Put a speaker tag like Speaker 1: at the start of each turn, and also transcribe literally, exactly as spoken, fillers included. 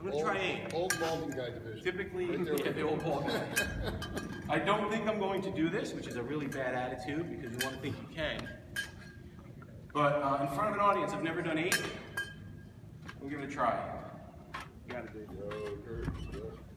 Speaker 1: I'm gonna try eight.
Speaker 2: Old balding guy division.
Speaker 1: Typically,
Speaker 2: Right
Speaker 1: yeah, the old ball guy. I don't think I'm going to do this, which is a really bad attitude because you want to think you can. But uh, in front of an audience, I've never done eight. We'll give it a try. You gotta do it.
Speaker 2: Yo, Kurt.